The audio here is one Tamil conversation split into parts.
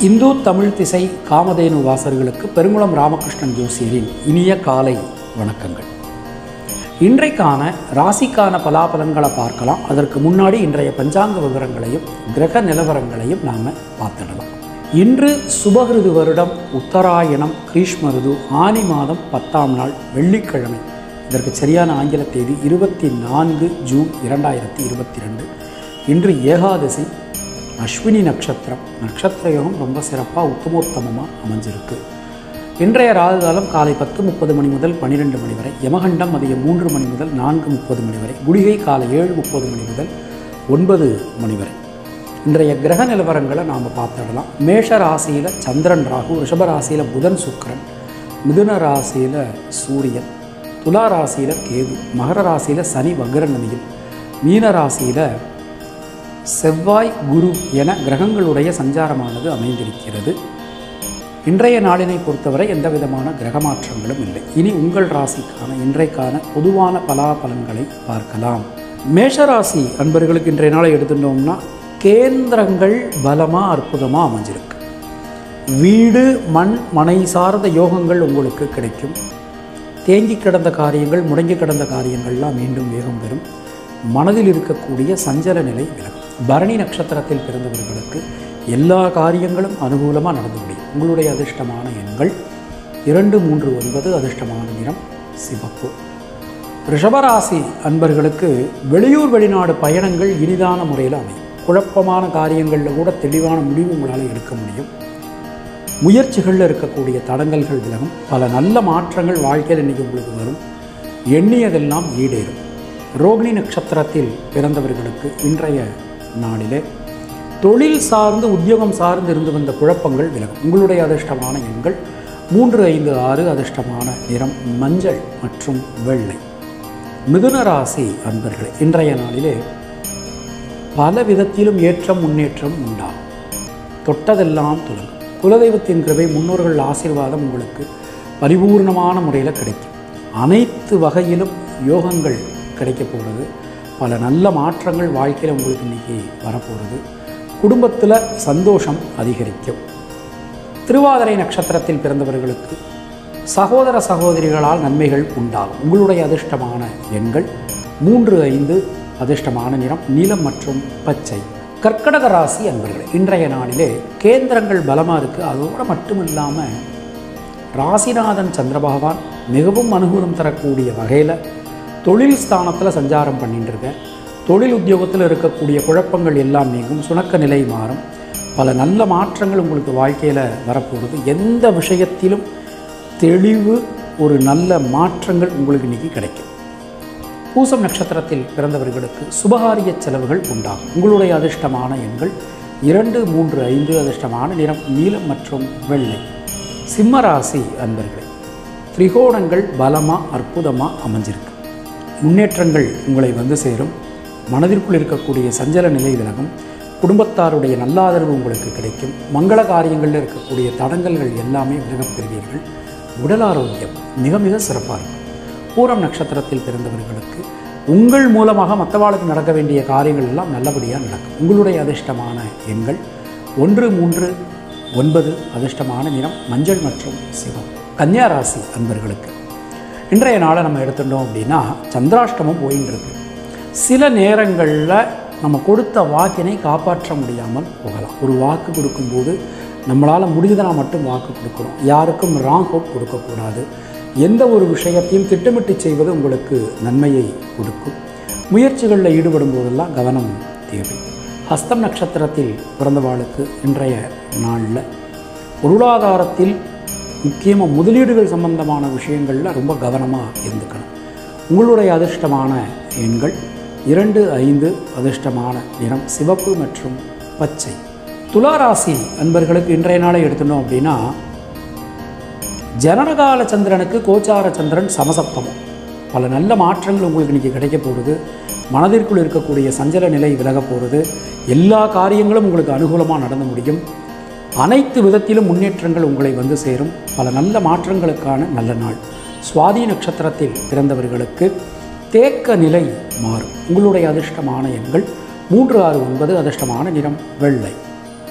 இந்து தமிழ் திசை காமதேனு வாசகர்களுக்கு பெருங்குளம் ராமகிருஷ்ணன் ஜோசியரின் இனிய காலை வணக்கங்கள். இன்றைக்கான ராசிக்கான பலாபலன்களை பார்க்கலாம். அதற்கு முன்னாடி இன்றைய பஞ்சாங்க விவரங்களையும் கிரக நிலவரங்களையும் நாம் பார்த்துடலாம். இன்று சுபகிருது வருடம் உத்தராயணம் கிரீஷ்ம ருது ஆனி மாதம் 10ஆம் நாள் வெள்ளிக்கிழமை. இதற்கு சரியான ஆங்கில தேதி 24 ஜூன் 2022. இன்று ஏகாதசி, அஸ்வினி நட்சத்திரம். நட்சத்திர யோகம் ரொம்ப சிறப்பாக உத்தமோத்தமமாக அமைஞ்சிருக்கு. இன்றைய ராகு காலம் காலை 10:30 மணி முதல் 12 மணி வரை, யமகண்டம் மதியம் 3 மணி முதல் 4:30 மணி வரை, குளிகை காலை 7:30 மணி முதல் 9 மணி வரை. இன்றைய கிரக நிலவரங்களை நாம் பார்த்துடலாம். மேஷ ராசியில் சந்திரன் ராகு, ரிஷப ராசியில் புதன் சுக்கிரன், மிதுன ராசியில் சூரியன், துலா ராசியில் கேது, மகர ராசியில் சனி வக்ரநிலையில், மீன ராசியில் செவ்வாய் குரு என கிரகங்களுடைய சஞ்சாரமானது அமைந்திருக்கிறது. இன்றைய நாளினை பொறுத்தவரை எந்த விதமான கிரக மாற்றங்களும் இல்லை. இனி உங்கள் ராசிக்கான இன்றைக்கான பொதுவான பலாபலன்களை பார்க்கலாம். மேஷராசி அன்பர்களுக்கு இன்றைய நாளை எடுத்துட்டோம்னா கேந்திரங்கள் பலமாக அற்புதமாக அமைஞ்சிருக்கு. வீடு மண் மனை சார்ந்த யோகங்கள் உங்களுக்கு கிடைக்கும். தேங்கி கிடந்த காரியங்கள், முடங்கி கிடந்த காரியங்கள்லாம் மீண்டும் வேகம் பெறும். மனதில் இருக்கக்கூடிய சஞ்சல நிலை விலகும். பரணி நட்சத்திரத்தில் பிறந்தவர்களுக்கு எல்லா காரியங்களும் அனுகூலமாக நடந்து முடியும். உங்களுடைய அதிர்ஷ்டமான எண்கள் 2, 3, 9. அதிர்ஷ்டமான நிறம் சிவப்பு. ரிஷபராசி அன்பர்களுக்கு வெளியூர் வெளிநாடு பயணங்கள் இனிதான முறையில் அமையும். குழப்பமான காரியங்களில் கூட தெளிவான முடிவு உங்களால் எடுக்க முடியும். முயற்சிகளில் இருக்கக்கூடிய தடங்கல்கள் விலகும். பல நல்ல மாற்றங்கள் வாழ்க்கையில் இன்றைக்கி உங்களுக்கு வரும். எண்ணியதெல்லாம் ஈடேறும். ரோகிணி நட்சத்திரத்தில் பிறந்தவர்களுக்கு இன்றைய நாளிலே தொழில் சார்ந்து உத்தியோகம் சார்ந்து இருந்து வந்த குழப்பங்கள் விலகும். உங்களுடைய அதிர்ஷ்டமான எண்கள் 3, 5, 6. அதிர்ஷ்டமான நிறம் மஞ்சள் மற்றும் வெள்ளை. மிதுன ராசி அன்பர்களே, இன்றைய நாளிலே பல விதத்திலும் ஏற்றம் முன்னேற்றம் உண்டாகும். தொட்டதெல்லாம் தொடங்கும். குலதெய்வத்தின் கிருபை, முன்னோர்கள் ஆசீர்வாதம் உங்களுக்கு பரிபூர்ணமான முறையில் கிடைக்கும். அனைத்து வகையிலும் யோகங்கள் கிடைக்க போகிறது. பல நல்ல மாற்றங்கள் வாழ்க்கையில் உங்களுக்கு இன்றைக்கி வரப்போகிறது. குடும்பத்தில் சந்தோஷம் அதிகரிக்கும். திருவாதிரை நட்சத்திரத்தில் பிறந்தவர்களுக்கு சகோதர சகோதரிகளால் நன்மைகள் உண்டாகும். உங்களுடைய அதிர்ஷ்டமான எண்கள் 3, 5. அதிர்ஷ்டமான நிறம் நீலம் மற்றும் பச்சை. கர்க்கடக ராசி அன்பர்களே, இன்றைய நாளிலே கேந்திரங்கள் பலமாக இருக்குது. அதோடு மட்டும் இல்லாமல் ராசிநாதன் சந்திர பகவான் மிகவும் அனுகூலம் தரக்கூடிய வகையில் தொழில் ஸ்தானத்தில் சஞ்சாரம் பண்ணிட்டு இருக்கேன். தொழில் உத்தியோகத்தில் இருக்கக்கூடிய குழப்பங்கள் எல்லாம் நீங்கும். சுணக்க நிலை மாறும். பல நல்ல மாற்றங்கள் உங்களுக்கு வாழ்க்கையில் வரப்போகிறது. எந்த விஷயத்திலும் தெளிவு, ஒரு நல்ல மாற்றங்கள் உங்களுக்கு இன்றைக்கி கிடைக்கும். பூசம் நட்சத்திரத்தில் பிறந்தவர்களுக்கு சுபகாரிய செலவுகள் உண்டாகும். உங்களுடைய அதிர்ஷ்டமான எண்கள் 2, 3, 5. அதிர்ஷ்டமான நிறம் நீலம் மற்றும் வெள்ளை. சிம்மராசி அன்பர்களே, திரிகோணங்கள் பலமாக அற்புதமாக அமைஞ்சிருக்கு. முன்னேற்றங்கள் உங்களை வந்து சேரும். மனதிற்குள் இருக்கக்கூடிய சஞ்சல நிலை விலகும். குடும்பத்தாருடைய நல்லாதரவு உங்களுக்கு கிடைக்கும். மங்கள காரியங்களில் இருக்கக்கூடிய தடங்கல்கள் எல்லாமே விலகப் பெறுவீர்கள். உடல் ஆரோக்கியம் மிக மிக சிறப்பாக இருக்கும். பூரம் நட்சத்திரத்தில் பிறந்தவர்களுக்கு உங்கள் மூலமாக மற்றவாளுக்கு நடக்க வேண்டிய காரியங்கள் எல்லாம் நல்லபடியாக நடக்கும். உங்களுடைய அதிர்ஷ்டமான எண்கள் 1, 3, 9. அதிர்ஷ்டமான நிறம் மஞ்சள் மற்றும் சிவம். கன்னியா ராசி அன்பர்களுக்கு இன்றைய நாளை நம்ம எடுத்துட்டோம் அப்படின்னா சந்திராஷ்டமம் போயின்னு இருக்கு. சில நேரங்களில் நம்ம கொடுத்த வாக்கினை காப்பாற்ற முடியாமல் போகலாம். ஒரு வாக்கு கொடுக்கும்போது நம்மளால் முடிஞ்சதுனா மட்டும் வாக்கு கொடுக்கணும். யாருக்கும் ராங் ஹோப் கொடுக்கக்கூடாது. எந்த ஒரு விஷயத்தையும் திட்டமிட்டு செய்வது உங்களுக்கு நன்மையை கொடுக்கும். முயற்சிகளில் ஈடுபடும் போதெல்லாம் கவனம் தேவை. ஹஸ்தம் நட்சத்திரத்தில் பிறந்தவாளுக்கு இன்றைய நாளில் பொருளாதாரத்தில் முக்கியமாக முதலீடுகள் சம்பந்தமான விஷயங்களில் ரொம்ப கவனமாக இருந்துக்கணும். உங்களுடைய அதிர்ஷ்டமான எண்கள் 2, 5. அதிர்ஷ்டமான நிறம் சிவப்பு மற்றும் பச்சை. துளாராசி அன்பர்களுக்கு இன்றைய நாளை எடுத்துட்டோம் அப்படின்னா ஜனனகால சந்திரனுக்கு கோச்சார சந்திரன் சமசப்தமம். பல நல்ல மாற்றங்கள் உங்களுக்கு இன்றைக்கி கிடைக்க போகிறது. மனதிற்குள் இருக்கக்கூடிய சஞ்சல நிலை விலக போகிறது. எல்லா காரியங்களும் உங்களுக்கு அனுகூலமாக நடந்து முடியும். அனைத்து விதத்திலும் முன்னேற்றங்கள் உங்களை வந்து சேரும். பல நல்ல மாற்றங்களுக்கான நல்ல நாள். சுவாதி நட்சத்திரத்தில் பிறந்தவர்களுக்கு தேக்க நிலை மாறும். உங்களுடைய அதிர்ஷ்டமான எண்கள் 3, 6, 9. அதிர்ஷ்டமான நிறம் வெள்ளை.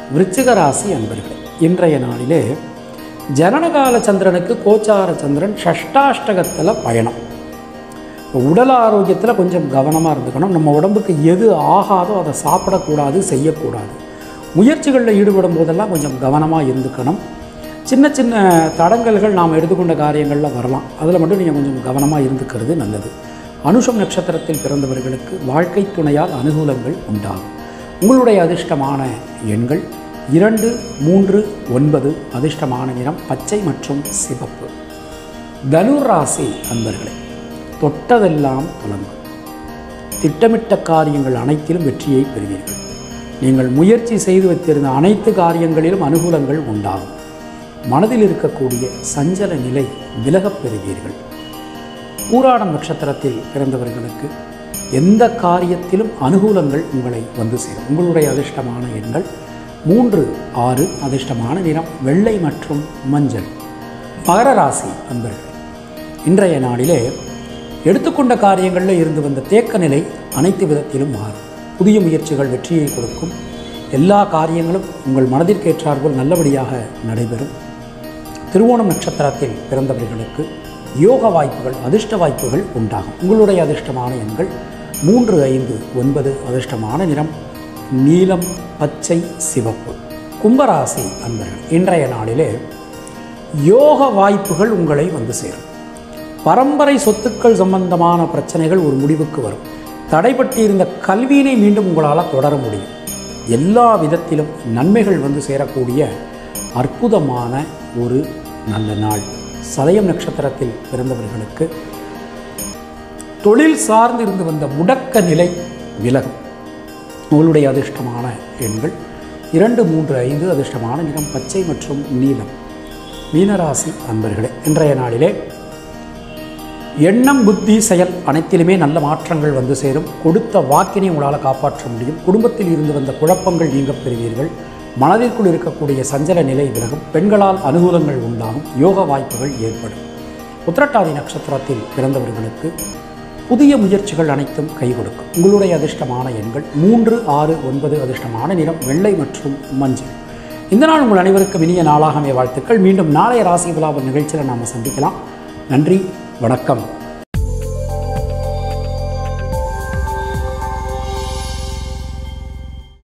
விருச்சிக ராசி அன்பர்களே, இன்றைய நாளிலே ஜனனகால சந்திரனுக்கு கோச்சார சந்திரன் ஷஷ்டாஷ்டகத்தில் பயணம். உடல் ஆரோக்கியத்தில் கொஞ்சம் கவனமாக இருந்துக்கணும். நம்ம உடம்புக்கு எது ஆகாதோ அதை சாப்பிடக்கூடாது, செய்யக்கூடாது. முயற்சிகளில் ஈடுபடும் போதெல்லாம் கொஞ்சம் கவனமாக இருந்துக்கணும். சின்ன சின்ன தடங்கல்கள் நாம் எடுத்துக்கொண்ட காரியங்களில் வரலாம். அதில் மட்டும் நீங்கள் கொஞ்சம் கவனமாக இருந்துக்கிறது நல்லது. அனுஷம் நட்சத்திரத்தில் பிறந்தவர்களுக்கு வாழ்க்கை துணையால் அனுகூலங்கள் உண்டாகும். உங்களுடைய அதிர்ஷ்டமான எண்கள் 2, 3, 9. அதிர்ஷ்டமான நிறம் பச்சை மற்றும் சிவப்பு. தனுர் ராசி அன்பர்களே, தொட்டதெல்லாம் துலங்கும். திட்டமிட்ட காரியங்கள் அனைத்திலும் வெற்றியை பெறுவீர்கள். நீங்கள் முயற்சி செய்து வைத்திருந்த அனைத்து காரியங்களிலும் அனுகூலங்கள் உண்டாகும். மனதில் இருக்கக்கூடிய சஞ்சல நிலை விலகப் பெறுவீர்கள். பூராடம் நட்சத்திரத்தில் பிறந்தவர்களுக்கு எந்த காரியத்திலும் அனுகூலங்கள் உங்களை வந்து சேரும். உங்களுடைய அதிர்ஷ்டமான எண்கள் 3, 6. அதிர்ஷ்டமான நிறம் வெள்ளை மற்றும் மஞ்சள். மகர ராசி அன்பர்கள், இன்றைய நாளிலே எடுத்துக்கொண்ட காரியங்களில் இருந்து வந்த தேக்க நிலை அனைத்து விதத்திலும் மாறும். புதிய முயற்சிகள் வெற்றியை கொடுக்கும். எல்லா காரியங்களும் உங்கள் மனதிற்கேற்றாற்போல் நல்லபடியாக நடைபெறும். திருவோணம் நட்சத்திரத்தில் பிறந்தவர்களுக்கு யோக வாய்ப்புகள், அதிர்ஷ்ட வாய்ப்புகள் உண்டாகும். உங்களுடைய அதிர்ஷ்டமான எண்கள் 3, 5, 9. அதிர்ஷ்டமான நிறம் நீலம், பச்சை, சிவப்பு. கும்பராசி அன்பர்கள், இன்றைய நாளிலே யோக வாய்ப்புகள் உங்களை வந்து சேரும். பரம்பரை சொத்துக்கள் சம்பந்தமான பிரச்சனைகள் ஒரு முடிவுக்கு வரும். தடைபட்டிருந்த கல்வியினை மீண்டும் உங்களால் தொடர முடியும். எல்லா விதத்திலும் நன்மைகள் வந்து சேரக்கூடிய அற்புதமான ஒரு நல்ல நாள். சதயம் நட்சத்திரத்தில் பிறந்தவர்களுக்கு தொழில் சார்ந்து இருந்து வந்த முடக்க நிலை விலகும். உங்களுடைய அதிர்ஷ்டமான எண்கள் 2, 3, 5. அதிர்ஷ்டமான நிறம் பச்சை மற்றும் நீலம். மீனராசி அன்பர்களே, இன்றைய நாளிலே எண்ணம், புத்தி, செயல் அனைத்திலுமே நல்ல மாற்றங்கள் வந்து சேரும். கொடுத்த வாக்கினை உங்களால் காப்பாற்ற முடியும். குடும்பத்தில் இருந்து வந்த குழப்பங்கள் நீங்கப் பெறுவீர்கள். மனதிற்குள் இருக்கக்கூடிய சஞ்சல நிலை விலகும். பெண்களால் அனுகூலங்கள் உண்டாகும். யோக வாய்ப்புகள் ஏற்படும். உத்திரட்டாதி நட்சத்திரத்தில் பிறந்தவர்களுக்கு புதிய முயற்சிகள் அனைத்தும் கை கொடுக்கும். உங்களுடைய அதிர்ஷ்டமான எண்கள் 3, 6, 9. அதிர்ஷ்டமான நிறம் வெள்ளை மற்றும் மஞ்சள். இந்த நாள் உங்கள் அனைவருக்கும் இனிய நாளாகவே வாழ்த்துக்கள். மீண்டும் நாளைய ராசி விலாப நிகழ்ச்சியில் நாம் சந்திக்கலாம். நன்றி, வணக்கம்.